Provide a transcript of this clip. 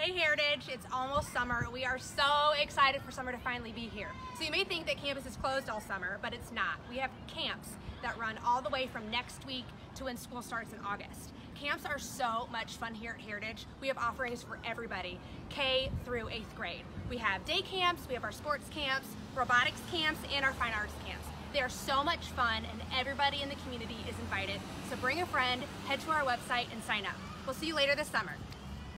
Hey Heritage, it's almost summer. We are so excited for summer to finally be here. So you may think that campus is closed all summer, but it's not. We have camps that run all the way from next week to when school starts in August. Camps are so much fun here at Heritage. We have offerings for everybody, K through 8th grade. We have day camps, we have our sports camps, robotics camps, and our fine arts camps. They are so much fun and everybody in the community is invited. So bring a friend, head to our website, and sign up. We'll see you later this summer.